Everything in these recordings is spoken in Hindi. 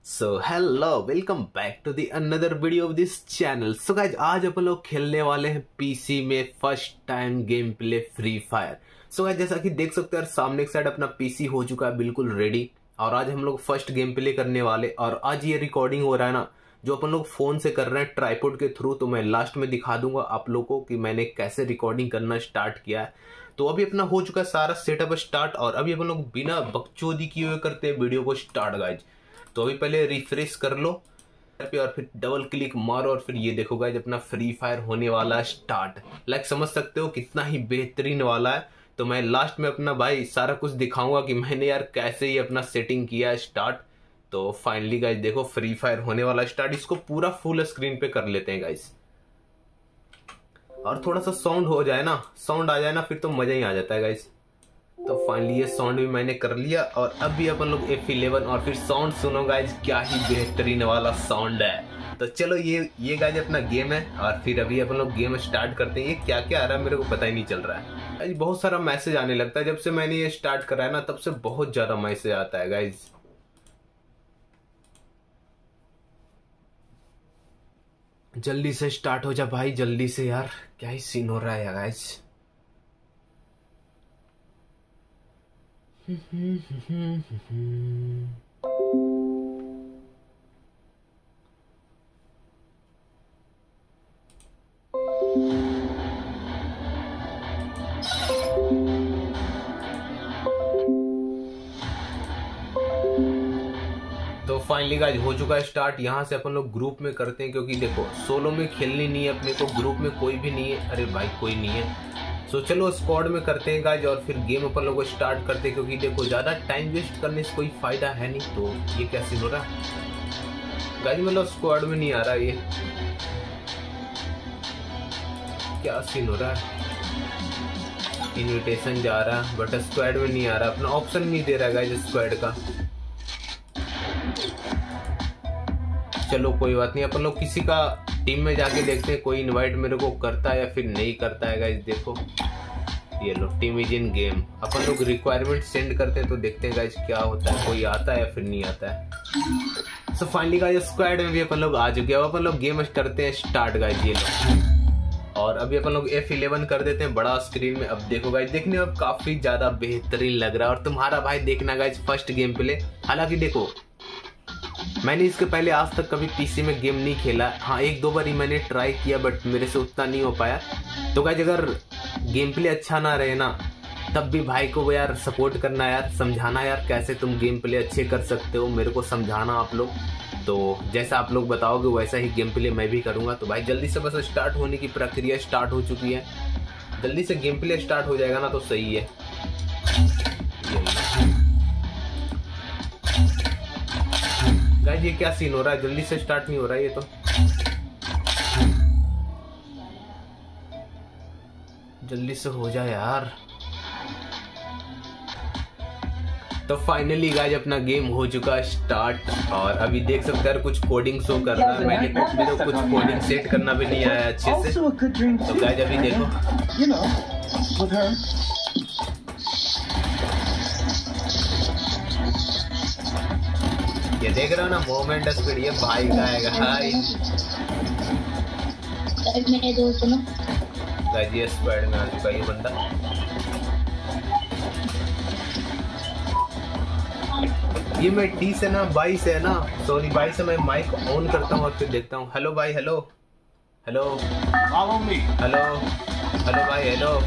So hello welcome back to the another video of this channel. So guys आज अपन लोग खेलने वाले हैं पीसी में first time game play Free Fire. So guys जैसा कि देख सकते हैं सामने एक साइड अपना पीसी हो चुका है बिल्कुल रेडी, और आज हम लोग फर्स्ट गेम प्ले करने वाले। और आज ये रिकॉर्डिंग हो रहा है ना, जो अपन लोग फोन से कर रहे हैं ट्राइपॉड के थ्रू, तो मैं लास्ट में दिखा दूंगा आप लोगों को कि मैंने कैसे रिकॉर्डिंग करना स्टार्ट किया है। तो अभी अपना हो चुका है सारा सेटअप स्टार्ट, और अभी अपन लोग बिना बकचोदी किए हुए करते हैं वीडियो को स्टार्ट गाइज। तो अभी पहले रिफ्रेश कर लो और फिर डबल क्लिक मारो, और फिर ये देखो गाइज अपना फ्री फायर होने वाला स्टार्ट। लाइक समझ सकते हो कितना ही बेहतरीन वाला है। तो मैं लास्ट में अपना भाई सारा कुछ दिखाऊंगा कि मैंने यार कैसे ही अपना सेटिंग किया है स्टार्ट। तो फाइनली गाइज देखो फ्री फायर होने वाला स्टार्ट। इसको पूरा फुल स्क्रीन पे कर लेते हैं गाइज, और थोड़ा सा साउंड हो जाए ना, साउंड आ जाए ना, फिर तो मजा ही आ जाता है गाइज। तो फाइनली ये साउंड भी मैंने कर लिया, और अब भी अपन लोग F11, और फिर साउंड सुनो गाइज, क्या ही बेहतरीन वाला साउंड है। तो चलो ये गाइज अपना गेम है, और फिर अभी अपन लोग गेम स्टार्ट करते हैं। ये क्या क्या आ रहा है मेरे को पता ही नहीं चल रहा है गाइज। बहुत सारा मैसेज आने लगता है जब से मैंने ये स्टार्ट करा है ना, तब से बहुत ज्यादा मैसेज आता है गाइज। जल्दी से स्टार्ट हो जा भाई, जल्दी से यार, क्या ही सीन हो रहा है गाइज। तो फाइनली गाइज हो चुका है स्टार्ट। यहाँ से अपन लोग ग्रुप में करते हैं, क्योंकि देखो सोलो में खेलनी नहीं है अपने को, ग्रुप में कोई भी नहीं है। अरे भाई कोई नहीं है, सो चलो स्क्वाड में करते हैं गाइज, और फिर गेम अपन लोग स्टार्ट करते हैं। क्योंकि देखो ज्यादा टाइम वेस्ट करने से कोई फायदा है नहीं। तो ये क्या सीन हो रहा है गाइज, मतलब स्क्वाड में नहीं आ रहा, ये क्या सीन हो रहा है। इनविटेशन जा रहा है बट स्क्वाड में नहीं आ रहा, अपना ऑप्शन नहीं दे रहा है गाइज स्क्वाड का। चलो कोई बात नहीं, अपन लोग किसी का टीम में जाके देखते हैं कोई इनवाइट मेरे को करता है या फिर नहीं करता है गाइज। देखो ये लो टीम इज इन गेम, अपन लोग रिक्वायरमेंट सेंड करते हैं, तो देखते हैं गाइज क्या होता है, कोई आता है या फिर नहीं आता है। सो फाइनली गाइज स्क्वाड में भी अपन लोग आ चुके हैं। अपन लोग गेम करते हैं स्टार्ट गाइज, ये लो, और अभी अपन लोग F11 कर देते हैं बड़ा स्क्रीन में। अब देखो गाइज, देखने में काफी ज्यादा बेहतरीन लग रहा है, और तुम्हारा भाई देखना गाइज फर्स्ट गेम प्ले। हालांकि देखो मैंने इसके पहले आज तक कभी पीसी में गेम नहीं खेला। हाँ एक दो बार ही मैंने ट्राई किया, बट मेरे से उतना नहीं हो पाया। तो गाइज अगर गेम प्ले अच्छा ना रहे ना, तब भी भाई को यार सपोर्ट करना यार, समझाना यार कैसे तुम गेम प्ले अच्छे कर सकते हो, मेरे को समझाना आप लोग। तो जैसा आप लोग बताओगे वैसा ही गेम प्ले मैं भी करूंगा। तो भाई जल्दी से बस स्टार्ट होने की प्रक्रिया स्टार्ट हो चुकी है। जल्दी से गेम प्ले स्टार्ट हो जाएगा ना तो सही है। गाइस ये क्या सीन हो रहा है, जल्दी से स्टार्ट नहीं हो रहा है ये तो। जल्दी से हो जाए यार। तो फाइनली गाइस अपना गेम हो चुका है स्टार्ट, और अभी देख सकते हैं कुछ कोडिंग शो कर रहा है। मेरे को कुछ कोडिंग सेट करना भी नहीं आया अच्छे से। तो गाइस अभी देखो ये देख रहा हो ना, मोमेंट स्पीड ये भाई का आएगा। हाय मेरे दोस्त ना गाइस ये स्क्वाड में आ चुका ये बंदा। ये मैं टी से ना 22 है ना, सॉरी 22 से मैं माइक ऑन करता हूँ और फिर देखता हूँ। हेलो भाई, हेलो हेलो हेलो हेलो भाई, हेलो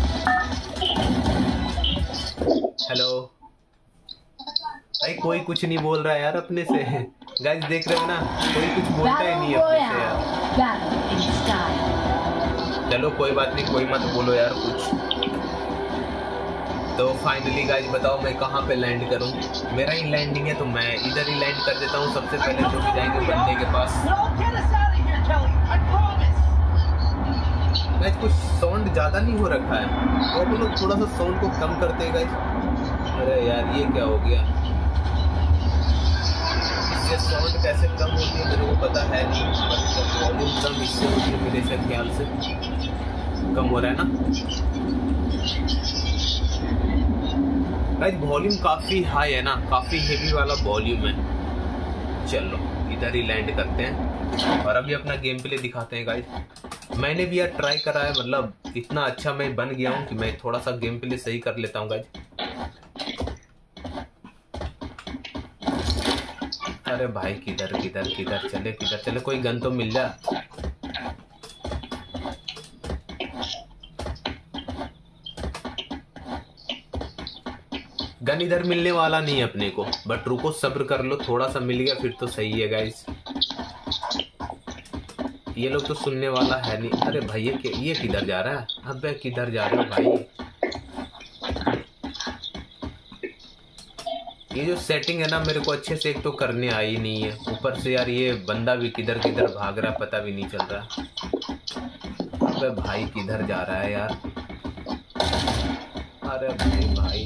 हेलो भाई, कोई कुछ नहीं बोल रहा है यार अपने से। गाइस देख रहे हो ना, कोई कुछ बोलता ही नहीं है अपने से यार। चलो कोई बात नहीं, कोई मत बोलो यार कुछ। तो फाइनली गाइस बताओ मैं कहाँ पे लैंड करूँ। मेरा ही लैंडिंग है तो मैं इधर ही लैंड कर देता हूँ। सबसे पहले तो भी जाएंगे बंदे के पास। गाइस कुछ साउंड ज्यादा नहीं हो रखा है, तो अपन लोग थोड़ा सा साउंड को कम करते हैं गाइस। अरे यार ये क्या हो गया, इससे साउंड कैसे कम होती है मेरे को पता है नहीं, वॉल्यूम कम इससे होती है मेरे से ख्याल से। कम हो रहा है ना गाइस, वॉल्यूम काफी हाई है ना, काफी हेवी वाला वॉल्यूम है। चलो इधर ही लैंड करते हैं और अभी अपना गेम प्ले दिखाते हैं गाइस। मैंने भी यार ट्राई करा है, मतलब इतना अच्छा मैं बन गया हूँ कि मैं थोड़ा सा गेम प्ले सही कर लेता हूँ गाइस। अरे भाई किधर किधर किधर चले, किधर चले, कोई गन तो मिल जाए। गन इधर मिलने वाला नहीं है अपने को, बट रुको सब्र कर लो, थोड़ा सा मिल गया फिर तो सही है गाइस। ये लोग तो सुनने वाला है नहीं। अरे भाई ये किधर जा रहा है? अबे किधर जा रहे हो भाई? ये जो सेटिंग है ना मेरे को अच्छे से एक तो करने आई नहीं है, ऊपर से यार ये बंदा भी किधर किधर भाग रहा है पता भी नहीं चल रहा। अबे भाई किधर जा रहा है यार? अरे भाई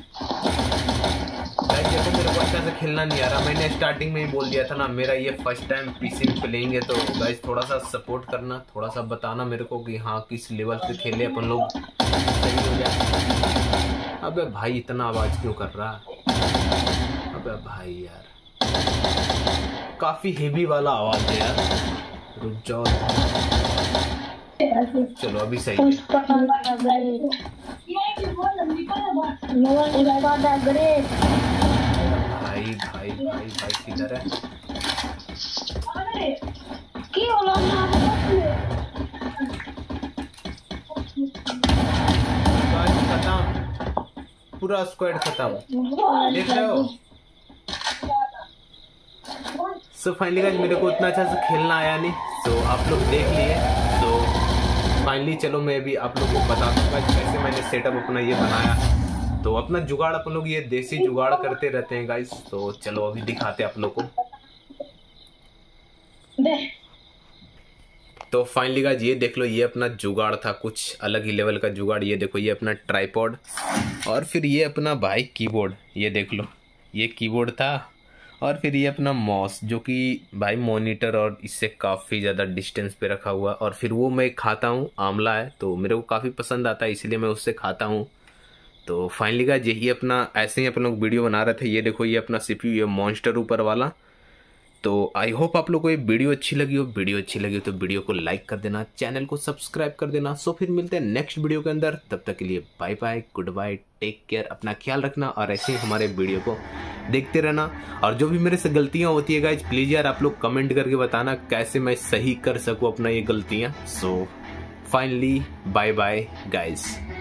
देखो मेरे को अच्छा से खेलना नहीं आ रहा। मैंने स्टार्टिंग में ही बोल दिया था ना, मेरा ये फर्स्ट टाइम पीसी में प्लेइंग है, तो गाइस थोड़ा सा सपोर्ट करना, थोड़ा सा बताना मेरे को कि हाँ किस लेवल पे खेले अपन लोग सही हो जाए। अबे भाई इतना आवाज क्यों कर रहा? अबे भाई यार काफी हेवी वाला आवाज है यार, रुक जाओ। चलो अभी सही है। भाई भाई भाई भाई किधर है? खत्म, पूरा स्क्वाड खत्म, देख रहे हो? सो फाइनली गाइस मेरे को उतना अच्छा से खेलना आया नहीं, तो आप लोग देख लिए। तो फाइनली चलो मैं भी आप लोग को बता दूंगा कैसे मैंने सेटअप अपना ये बनाया। तो अपना जुगाड़ अपन लोग ये देसी जुगाड़ करते रहते हैं गाइस, तो चलो अभी दिखाते हैं आप लोग को। तो फाइनली गाइस ये देख लो, ये अपना जुगाड़ था, कुछ अलग ही लेवल का जुगाड़। ये देखो ये अपना ट्राइपॉड, और फिर ये अपना भाई कीबोर्ड, ये देख लो ये कीबोर्ड था, और फिर ये अपना माउस जो कि भाई मॉनिटर और इससे काफ़ी ज़्यादा डिस्टेंस पे रखा हुआ। और फिर वो मैं खाता हूँ, आंवला है तो मेरे को काफ़ी पसंद आता है इसलिए मैं उससे खाता हूँ। तो फाइनली गाइस यही अपना, ऐसे ही अपन लोग वीडियो बना रहे थे। ये देखो ये अपना CPU, ये मॉन्स्टर ऊपर वाला। तो आई होप आप लोग को ये वीडियो अच्छी लगी हो। वीडियो अच्छी लगी हो तो वीडियो को लाइक कर देना, चैनल को सब्सक्राइब कर देना। सो फिर मिलते हैं नेक्स्ट वीडियो के अंदर, तब तक के लिए bye bye, goodbye, take care, अपना ख्याल रखना और ऐसे ही हमारे वीडियो को देखते रहना। और जो भी मेरे से गलतियां होती है गाइज प्लीज यार आप लोग कमेंट करके बताना कैसे मैं सही कर सकूं अपना ये गलतियां। So finally bye bye guys.